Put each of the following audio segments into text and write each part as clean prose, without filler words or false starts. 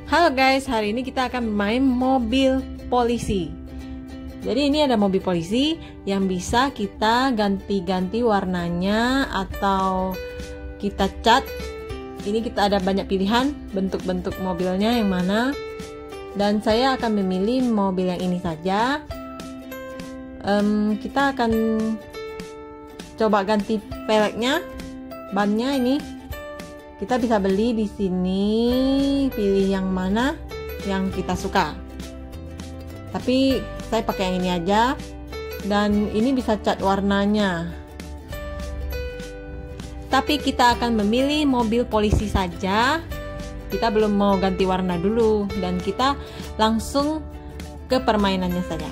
Halo guys, hari ini kita akan bermain mobil polisi. Jadi ini ada mobil polisi yang bisa kita ganti-ganti warnanya atau kita cat. Ini kita ada banyak pilihan bentuk-bentuk mobilnya yang mana. Dan saya akan memilih mobil yang ini saja. Kita akan coba ganti velgnya, bannya ini. Kita bisa beli di sini, pilih yang mana yang kita suka. Tapi saya pakai yang ini aja, dan ini bisa cat warnanya. Tapi kita akan memilih mobil polisi saja. Kita belum mau ganti warna dulu, dan kita langsung ke permainannya saja.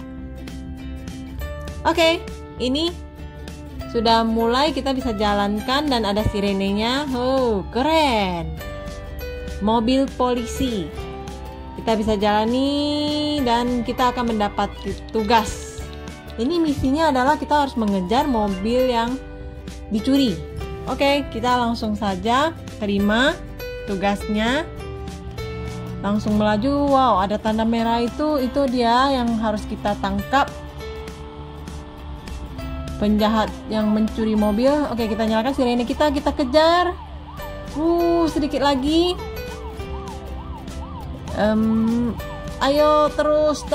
Oke, ini sudah mulai, kita bisa jalankan dan ada sirenenya. Oh, keren. Mobil polisi. Kita bisa jalani dan kita akan mendapat tugas. Ini misinya adalah kita harus mengejar mobil yang dicuri. Oke, kita langsung saja terima tugasnya. Langsung melaju. Wow, ada tanda merah itu dia yang harus kita tangkap. Penjahat yang mencuri mobil. Oke, kita nyalakan sirene kita kejar. Sedikit lagi. Ayo terus.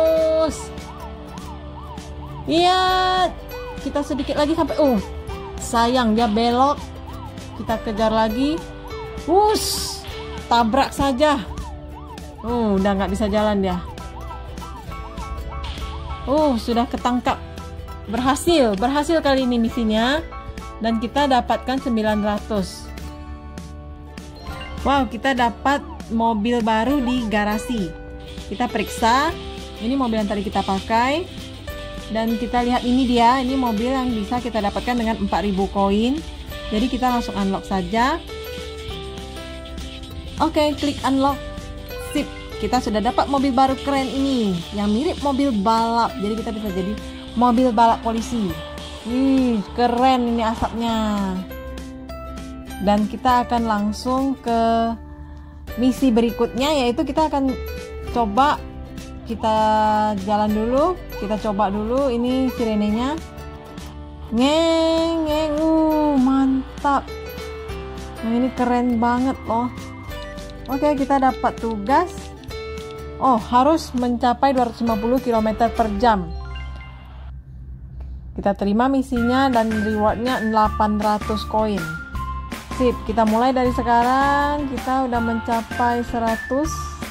Iya, kita sedikit lagi sampai. Sayang dia belok. Kita kejar lagi. Tabrak saja. Udah nggak bisa jalan dia. Sudah ketangkap. Berhasil kali ini misinya, dan kita dapatkan 900. Wow, kita dapat mobil baru di garasi. Kita periksa, ini mobil yang tadi kita pakai, dan kita lihat ini dia, ini mobil yang bisa kita dapatkan dengan 4000 koin. Jadi kita langsung unlock saja. Oke, klik unlock. Sip, kita sudah dapat mobil baru keren ini, yang mirip mobil balap. Jadi kita bisa jadi mobil balap polisi. Keren ini asapnya. Dan kita akan langsung ke misi berikutnya, yaitu kita akan coba, kita jalan dulu, kita coba dulu ini sirenenya. Ngeng. Mantap. Ini keren banget loh. Oke, kita dapat tugas. Harus mencapai 250 km per jam. Kita terima misinya dan rewardnya 800 koin. Sip, kita mulai dari sekarang. Kita udah mencapai 150.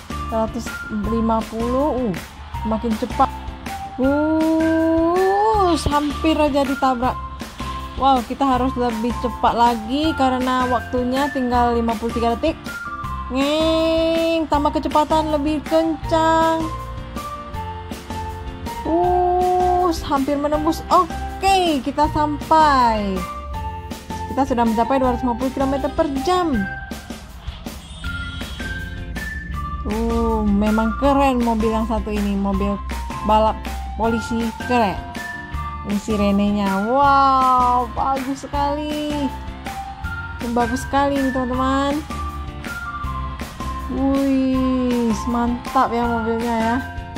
Semakin cepat. Hampir aja ditabrak. Wow, kita harus lebih cepat lagi karena waktunya tinggal 53 detik. Tambah kecepatan lebih kencang. Hampir menembus. Oke, kita sampai. Kita sudah mencapai 250 km per jam. Memang keren mobil yang satu ini, mobil balap polisi keren. Ini sirenenya. Wow, bagus sekali. Bagus sekali nih teman-teman. Mantap ya mobilnya ya.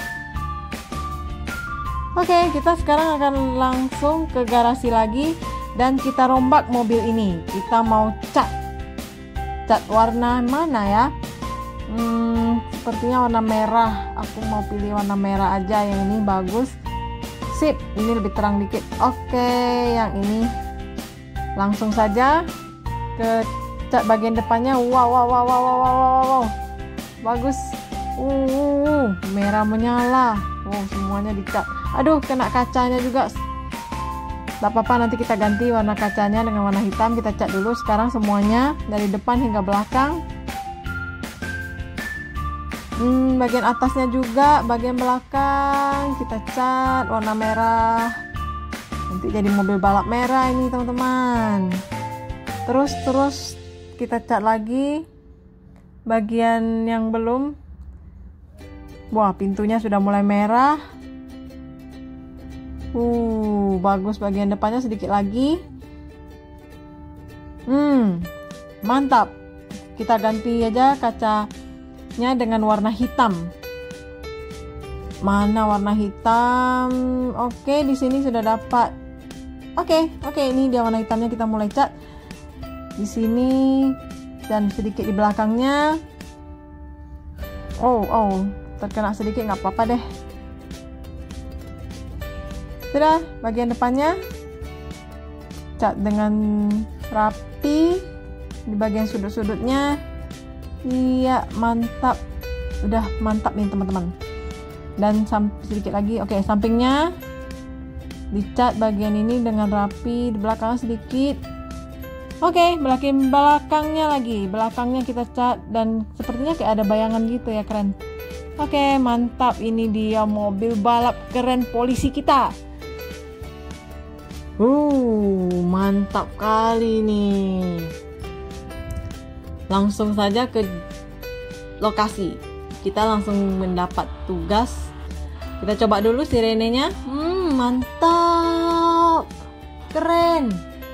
Oke, kita sekarang akan langsung ke garasi lagi dan kita rombak mobil ini. Kita mau cat warna mana ya? Sepertinya warna merah. Aku mau pilih warna merah aja, yang ini bagus. Sip, ini lebih terang dikit. Oke, yang ini langsung saja ke cat bagian depannya. Wow. Bagus. Merah menyala. Semuanya dicat. Aduh, kena kacanya juga. Tak apa-apa, nanti kita ganti warna kacanya dengan warna hitam. Kita cat dulu sekarang semuanya dari depan hingga belakang. Bagian atasnya juga, bagian belakang kita cat warna merah. Nanti jadi mobil balap merah ini teman-teman. Terus kita cat lagi bagian yang belum. Wah, pintunya sudah mulai merah. Bagus, bagian depannya sedikit lagi. Mantap. Kita ganti aja kaca catnya dengan warna hitam. Mana warna hitam? Oke, di sini sudah dapat. Oke, ini dia warna hitamnya. Kita mulai cat di sini dan sedikit di belakangnya. Oh, terkena sedikit, nggak apa-apa deh. Sudah, bagian depannya cat dengan rapi di bagian sudut-sudutnya. Iya, mantap. Udah mantap nih teman-teman. Dan sedikit lagi. Oke, sampingnya dicat bagian ini dengan rapi, di belakang sedikit. Oke, belakangnya lagi. Belakangnya kita cat dan sepertinya kayak ada bayangan gitu ya, keren. Oke, mantap. Ini dia mobil balap keren polisi kita. Mantap kali nih. Langsung saja ke lokasi. Kita langsung mendapat tugas. Kita coba dulu sirenenya. Mantap. Keren.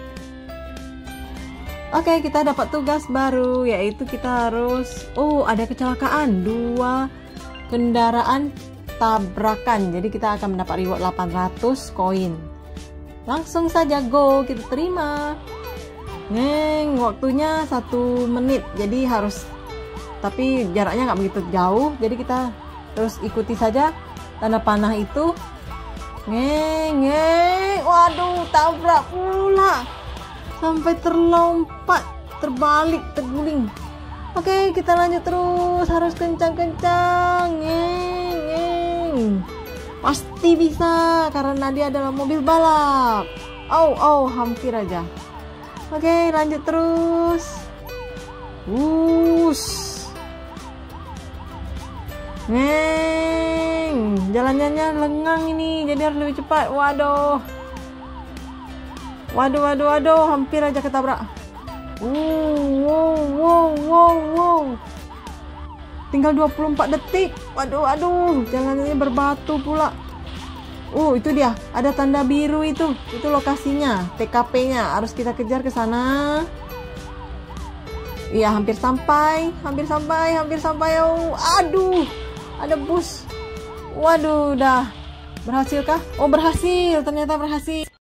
Oke, kita dapat tugas baru, yaitu kita harus ada kecelakaan. 2 kendaraan tabrakan. Jadi kita akan mendapat reward 800 koin. Langsung saja go, kita terima. Waktunya 1 menit. Jadi tapi jaraknya nggak begitu jauh. Jadi kita terus ikuti saja tanda panah itu. Waduh, tabrak pula. Sampai terlompat, terbalik, terguling. Oke, kita lanjut terus. Harus kencang-kencang. Pasti bisa karena dia adalah mobil balap. Hampir aja. Oke, lanjut terus. Jalannya lengang ini, jadi harus lebih cepat. Waduh, hampir aja ketabrak. Tinggal 24 detik. Waduh, jalannya berbatu pula. Itu dia, ada tanda biru itu lokasinya, TKP-nya. Harus kita kejar ke sana. Iya, hampir sampai. Aduh, ada bus. Waduh, udah berhasil kah? Berhasil, ternyata berhasil.